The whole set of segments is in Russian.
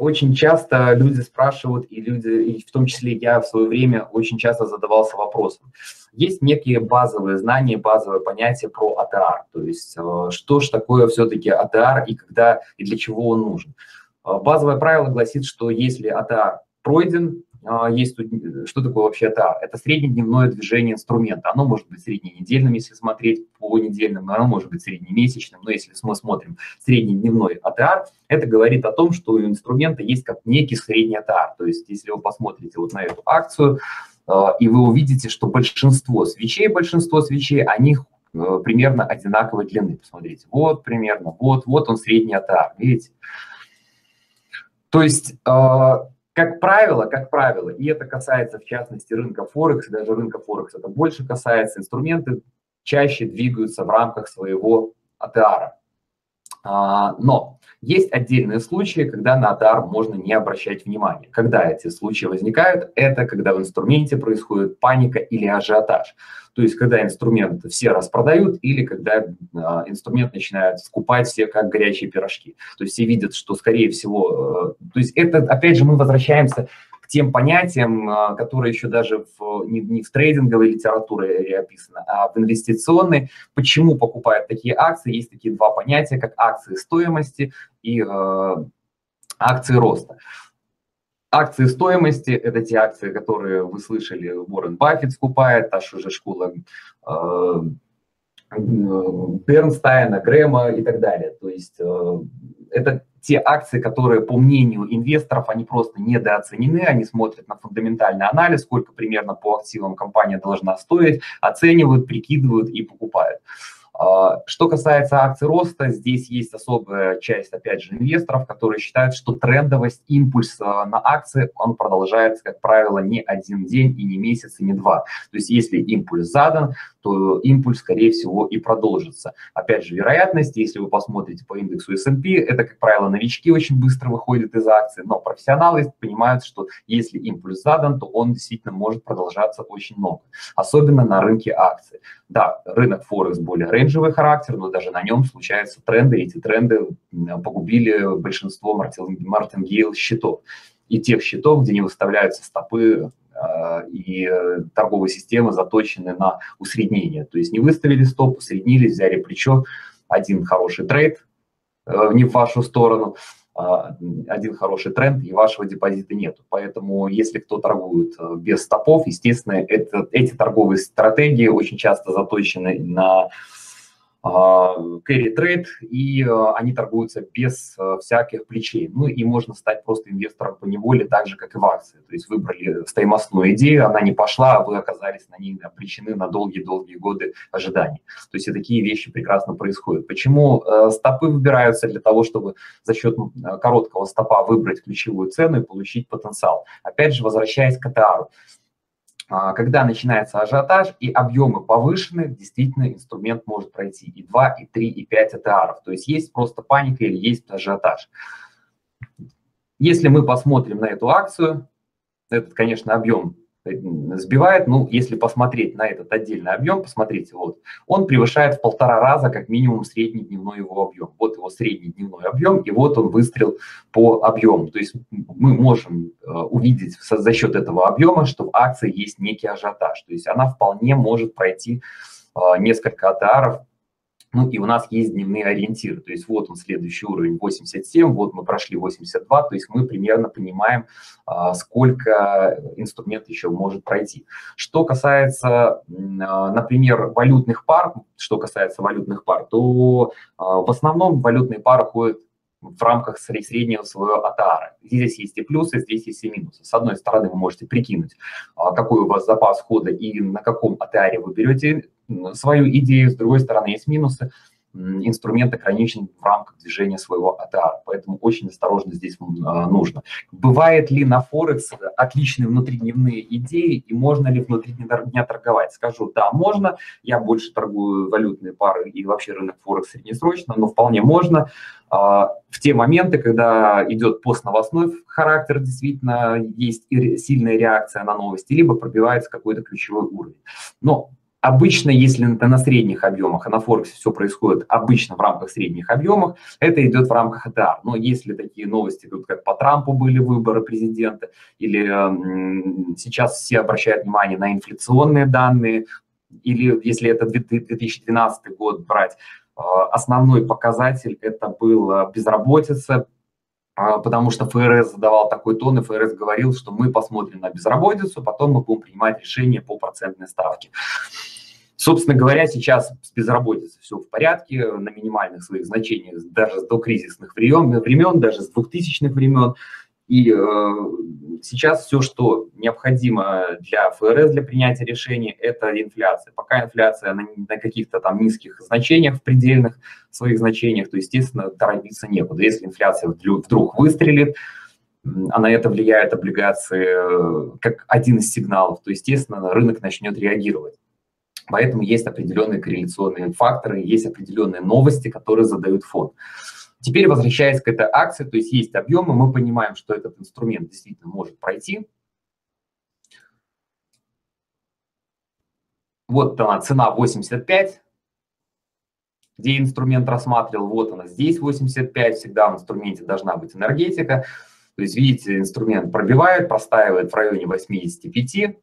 очень часто люди спрашивают, и в том числе я в свое время очень часто задавался вопросом. Есть некие базовые знания, базовые понятия про АТР, то есть что же такое все-таки АТР и когда и для чего он нужен. Базовое правило гласит, что если АТР пройден, что такое вообще АТР? Это среднедневное движение инструмента. Оно может быть средненедельным, если смотреть по недельным, но оно может быть среднемесячным. Но если мы смотрим среднедневной АТР, это говорит о том, что у инструмента есть как некий средний АТР. То есть если вы посмотрите вот на эту акцию, и вы увидите, что большинство свечей, они примерно одинаковой длины. Посмотрите, вот примерно, вот он средний АТР, видите? То есть, как правило, и это касается в частности рынка Форекс, даже рынка Форекс это больше касается, инструменты чаще двигаются в рамках своего АТР. Но есть отдельные случаи, когда на АТР можно не обращать внимания. Когда эти случаи возникают, это когда в инструменте происходит паника или ажиотаж. То есть когда инструмент все распродают или когда инструмент начинает скупать все как горячие пирожки. То есть все видят, что скорее всего... То есть это, опять же, мы возвращаемся к тем понятиям, которые еще даже не в трейдинговой литературе описаны, а в инвестиционной. Почему покупают такие акции? Есть такие два понятия, как акции стоимости и акции роста. Акции стоимости – это те акции, которые вы слышали, Уоррен Баффет скупает, та же школа Бернстайна, Грэма и так далее. То есть это те акции, которые, по мнению инвесторов, они просто недооценены, они смотрят на фундаментальный анализ, сколько примерно по активам компания должна стоить, оценивают, прикидывают и покупают. Что касается акций роста, здесь есть особая часть, опять же, инвесторов, которые считают, что трендовость, импульс на акции, он продолжается, как правило, не один день и не месяц, и не два. То есть если импульс задан, то импульс, скорее всего, и продолжится. Опять же, вероятность, если вы посмотрите по индексу S&P, это, как правило, новички очень быстро выходят из акций, но профессионалы понимают, что если импульс задан, то он действительно может продолжаться очень много, особенно на рынке акций. Да, рынок Форекс более рейнджевый характер, но даже на нем случаются тренды, и эти тренды погубили большинство мартингейл счетов и тех счетов, где не выставляются стопы, и торговые системы заточены на усреднение. То есть не выставили стоп, усреднили, взяли плечо, один хороший трейд не в вашу сторону, один хороший тренд, и вашего депозита нету. Поэтому если кто торгует без стопов, естественно, эти торговые стратегии очень часто заточены на carry trade, и они торгуются без всяких плечей. Ну и можно стать просто инвестором по неволе, так же, как и в акции. То есть выбрали стоимостную идею, она не пошла, а вы оказались на ней обречены на долгие-долгие годы ожиданий. То есть и такие вещи прекрасно происходят. Почему стопы выбираются? Для того, чтобы за счет короткого стопа выбрать ключевую цену и получить потенциал. Опять же, возвращаясь к АТРу. Когда начинается ажиотаж и объемы повышены, действительно инструмент может пройти и 2, и 3, и 5 АТРов. То есть есть просто паника или есть ажиотаж. Если мы посмотрим на эту акцию, этот, конечно, объем сбивает, но если посмотреть на этот отдельный объем, посмотрите, вот, он превышает в 1,5 раза как минимум среднедневной его объем. Вот его среднедневной объем, и вот он выстрел по объему. То есть мы можем увидеть за счет этого объема, что в акции есть некий ажиотаж. То есть она вполне может пройти несколько АТРов. Ну и у нас есть дневные ориентиры, то есть вот он следующий уровень 87, вот мы прошли 82, то есть мы примерно понимаем, сколько инструмент еще может пройти. Что касается, например, валютных пар, то в основном валютные пары ходят в рамках среднего своего АТР. Здесь есть и плюсы, здесь есть и минусы. С одной стороны, вы можете прикинуть, какой у вас запас хода и на каком АТРе вы берете свою идею. С другой стороны, есть минусы. Инструмент ограничен в рамках движения своего АТР, поэтому очень осторожно здесь нужно. Бывает ли на Форекс отличные внутридневные идеи и можно ли внутри дня торговать? Скажу, да, можно. Я больше торгую валютные пары и вообще рынок Форекс среднесрочно, но вполне можно. В те моменты, когда идет постновостной характер, действительно есть сильная реакция на новости, либо пробивается какой-то ключевой уровень. Но Обычно, если это на средних объемах, а на Форексе все происходит обычно в рамках средних объемов, это идет в рамках ATR. Но если такие новости, как по Трампу были выборы президента, или сейчас все обращают внимание на инфляционные данные, или если это 2012 год брать, основной показатель это была безработица, потому что ФРС задавал такой тон, и ФРС говорил, что мы посмотрим на безработицу, потом мы будем принимать решения по процентной ставке. Собственно говоря, сейчас с безработицей все в порядке, на минимальных своих значениях, даже с докризисных времен, даже с 2000-х времен. И сейчас все, что необходимо для ФРС, для принятия решений, это инфляция. Пока инфляция на каких-то там низких значениях, в предельных своих значениях, то, естественно, торопиться некуда. Если инфляция вдруг выстрелит, а на это влияют облигации как один из сигналов, то, естественно, рынок начнет реагировать. Поэтому есть определенные корреляционные факторы, есть определенные новости, которые задают фон. Теперь, возвращаясь к этой акции, то есть объемы, мы понимаем, что этот инструмент действительно может пройти. Вот она, цена 85, где инструмент рассматривал, вот она здесь 85, всегда в инструменте должна быть энергетика. То есть, видите, инструмент пробивает, простаивает в районе 85.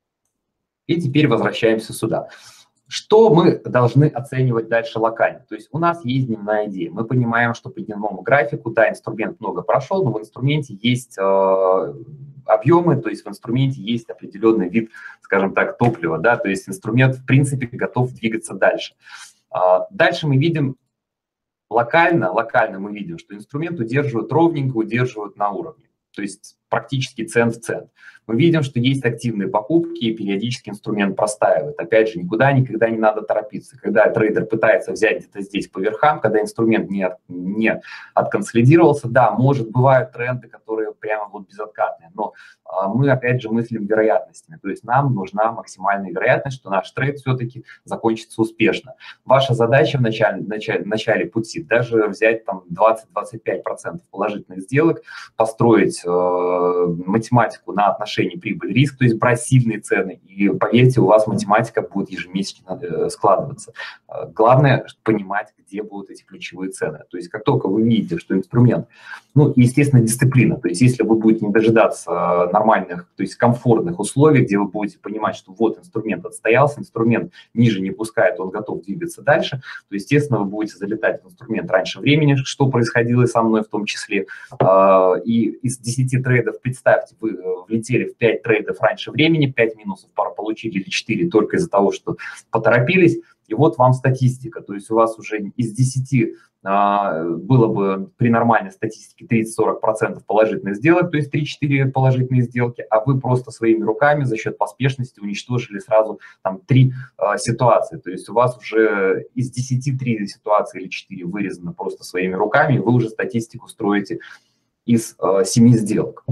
И теперь возвращаемся сюда. Что мы должны оценивать дальше локально? То есть у нас есть дневная идея. Мы понимаем, что по дневному графику, да, инструмент много прошел, но в инструменте есть объемы, то есть в инструменте есть определенный вид, скажем так, топлива, да, то есть инструмент, в принципе, готов двигаться дальше. Дальше мы видим локально мы видим, что инструмент удерживает ровненько, удерживает на уровне. То есть практически цент в цент. Мы видим, что есть активные покупки, и периодически инструмент простаивает. Опять же, никуда никогда не надо торопиться. Когда трейдер пытается взять где-то здесь по верхам, когда инструмент не отконсолидировался, да, бывают тренды, которые прямо вот безоткатные, но мы, опять же, мыслим вероятностями. То есть нам нужна максимальная вероятность, что наш трейд все-таки закончится успешно. Ваша задача в начале пути даже взять там 20-25% положительных сделок, построить математику на отношении прибыль-риск, то есть брать сильные цены, и поверьте, у вас математика будет ежемесячно складываться. Главное понимать, где будут эти ключевые цены. То есть как только вы видите, что инструмент, ну, естественно, дисциплина, то есть если вы будете не дожидаться нормальных, то есть комфортных условий, где вы будете понимать, что вот инструмент отстоялся, инструмент ниже не пускает, он готов двигаться дальше, то, естественно, вы будете залетать в инструмент раньше времени, что происходило и со мной в том числе. И из 10 трейдов, представьте, вы влетели в 5 трейдов раньше времени, 5 минусов получили или 4 только из-за того, что поторопились, и вот вам статистика, то есть у вас уже из 10 было бы при нормальной статистике 30-40% положительных сделок, то есть 3-4 положительные сделки, а вы просто своими руками за счет поспешности уничтожили сразу там 3 ситуации. То есть у вас уже из 10 3 ситуации или 4 вырезано просто своими руками, и вы уже статистику строите из 7 сделок.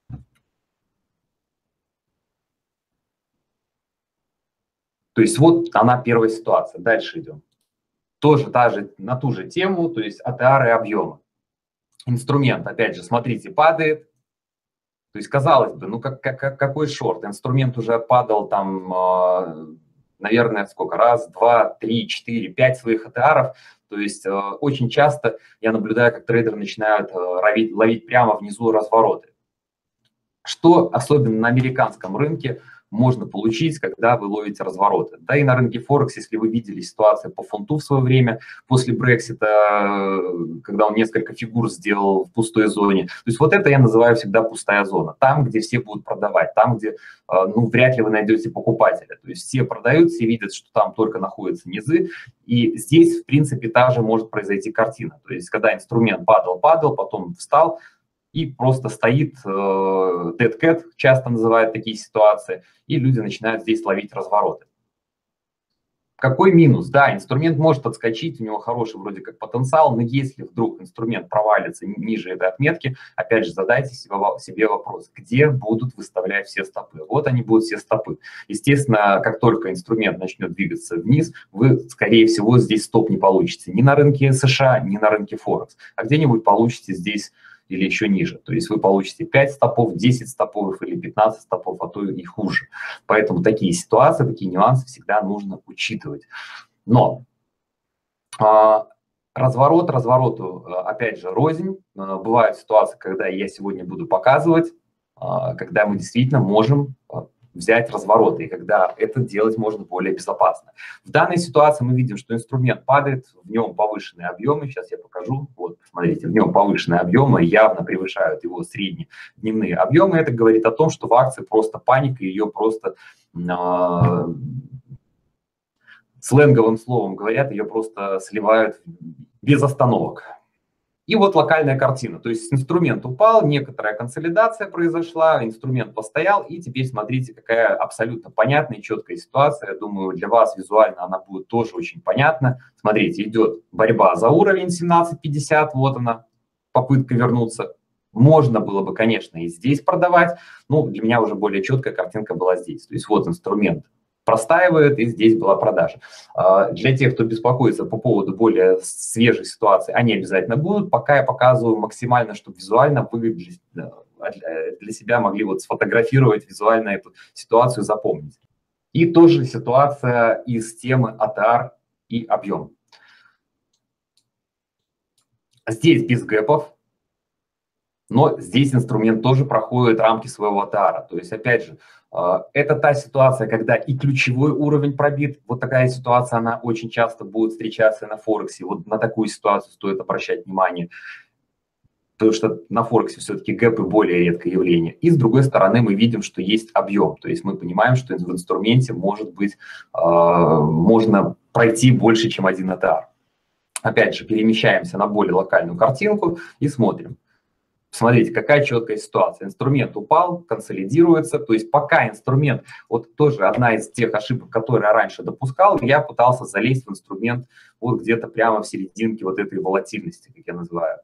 То есть вот она первая ситуация. Дальше идем. Тоже на ту же тему, то есть ATR и объемы. Инструмент, опять же, смотрите, падает. То есть, казалось бы, ну какой шорт? Инструмент уже падал там, наверное, сколько? Раз, два, три, четыре, 5 своих ATR-ов. То есть очень часто я наблюдаю, как трейдеры начинают ловить прямо внизу развороты. Что особенно на американском рынке можно получить, когда вы ловите развороты. Да и на рынке Форекс, если вы видели ситуацию по фунту в свое время, после Брексита, когда он несколько фигур сделал в пустой зоне. То есть вот это я называю всегда пустая зона. Там, где все будут продавать, там, где ну, вряд ли вы найдете покупателя. То есть все продают, все видят, что там только находятся низы. И здесь, в принципе, та же может произойти картина. То есть когда инструмент падал, потом встал, и просто стоит dead cat, часто называют такие ситуации, и люди начинают здесь ловить развороты. Какой минус? Да, инструмент может отскочить, у него хороший вроде как потенциал, но если вдруг инструмент провалится ниже этой отметки, опять же, задайте себе вопрос, где будут выставлять все стопы. Вот они будут все стопы. Естественно, как только инструмент начнет двигаться вниз, вы, скорее всего, здесь стоп не получите ни на рынке США, ни на рынке Форекс, а где-нибудь получите здесь или еще ниже. То есть вы получите 5 стопов, 10 стопов или 15 стопов, а то и хуже. Поэтому такие ситуации, такие нюансы всегда нужно учитывать. Но разворот развороту, опять же, рознь. Бывают ситуации, когда я сегодня буду показывать, когда мы действительно можем взять развороты, и когда это делать можно более безопасно. В данной ситуации мы видим, что инструмент падает, в нем повышенные объемы, сейчас я покажу, вот, смотрите, в нем повышенные объемы явно превышают его среднедневные объемы, это говорит о том, что в акции просто паника, ее просто, сленговым словом говорят, ее просто сливают без остановок. И вот локальная картина, то есть инструмент упал, некоторая консолидация произошла, инструмент постоял, и теперь смотрите, какая абсолютно понятная и четкая ситуация. Я думаю, для вас визуально она будет тоже очень понятна. Смотрите, идет борьба за уровень 17.50, вот она, попытка вернуться. Можно было бы, конечно, и здесь продавать, но для меня уже более четкая картинка была здесь. То есть вот инструмент простаивает, и здесь была продажа. Для тех, кто беспокоится по поводу более свежей ситуации, они обязательно будут. Пока я показываю максимально, чтобы визуально вы для себя могли вот сфотографировать визуально эту ситуацию, запомнить. И тоже ситуация из темы ATR и объем. Здесь без гэпов, но здесь инструмент тоже проходит рамки своего ATR. То есть, опять же, это та ситуация, когда и ключевой уровень пробит. Вот такая ситуация, она очень часто будет встречаться на Форексе. Вот на такую ситуацию стоит обращать внимание, потому что на Форексе все-таки гэпы более редкое явление. И с другой стороны мы видим, что есть объем. То есть мы понимаем, что в инструменте может быть, можно пройти больше, чем один ATR. Опять же, перемещаемся на более локальную картинку и смотрим. Смотрите, какая четкая ситуация. Инструмент упал, консолидируется. То есть пока инструмент, вот тоже одна из тех ошибок, которые я раньше допускал, я пытался залезть в инструмент вот где-то прямо в серединке вот этой волатильности, как я называю.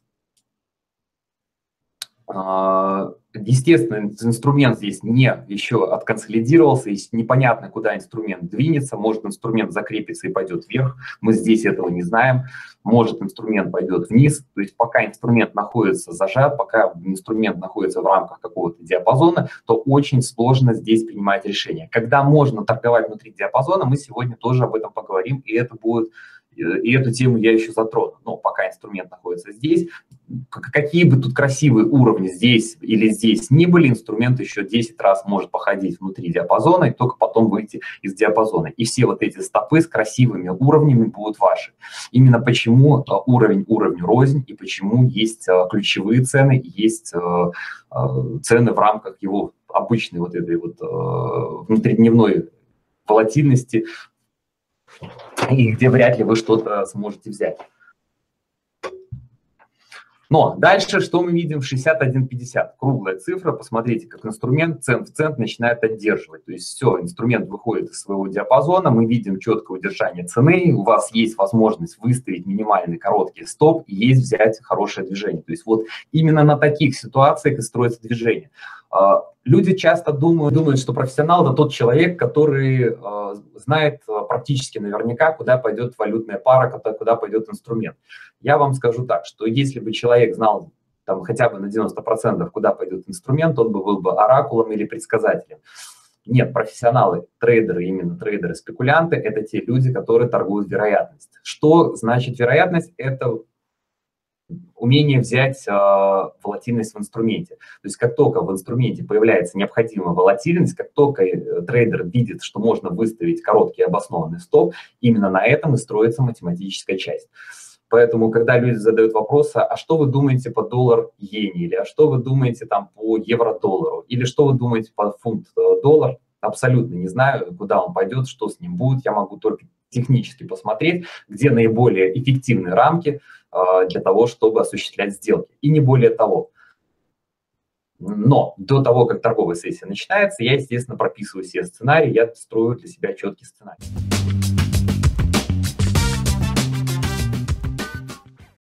Естественно, инструмент здесь не еще отконсолидировался, и непонятно, куда инструмент двинется. Может, инструмент закрепится и пойдет вверх, мы здесь этого не знаем. Может, инструмент пойдет вниз. То есть пока инструмент находится зажат, пока инструмент находится в рамках какого-то диапазона, то очень сложно здесь принимать решение. Когда можно торговать внутри диапазона, мы сегодня тоже об этом поговорим, и это будет... И эту тему я еще затрону. Но пока инструмент находится здесь, какие бы тут красивые уровни здесь или здесь ни были, инструмент еще 10 раз может походить внутри диапазона и только потом выйти из диапазона. И все вот эти стопы с красивыми уровнями будут ваши. Именно почему уровень уровню рознь, и почему есть ключевые цены, есть цены в рамках его обычной вот этой вот внутридневной волатильности, и где вряд ли вы что-то сможете взять. Но дальше что мы видим? 61.50. Круглая цифра. Посмотрите, как инструмент цент в цент начинает отдерживать. То есть все, инструмент выходит из своего диапазона, мы видим четкое удержание цены, у вас есть возможность выставить минимальный короткий стоп и есть взять хорошее движение. То есть вот именно на таких ситуациях и строится движение. Люди часто думают, что профессионал – это тот человек, который знает практически наверняка, куда пойдет валютная пара, куда пойдет инструмент. Я вам скажу так, что если бы человек знал там, хотя бы на 90%, куда пойдет инструмент, он был бы оракулом или предсказателем. Нет, профессионалы, трейдеры, именно трейдеры-спекулянты – это те люди, которые торгуют вероятность. Что значит вероятность? Это умение взять волатильность в инструменте. То есть как только в инструменте появляется необходимая волатильность, как только трейдер видит, что можно выставить короткий обоснованный стоп, именно на этом и строится математическая часть. Поэтому, когда люди задают вопросы, а что вы думаете по доллар-иене, или а что вы думаете там по евро-доллару, или что вы думаете по фунт-доллар, абсолютно не знаю, куда он пойдет, что с ним будет, я могу только технически посмотреть, где наиболее эффективные рамки для того, чтобы осуществлять сделки, и не более того. Но до того, как торговая сессия начинается, я, естественно, прописываю себе сценарий, я строю для себя четкий сценарий.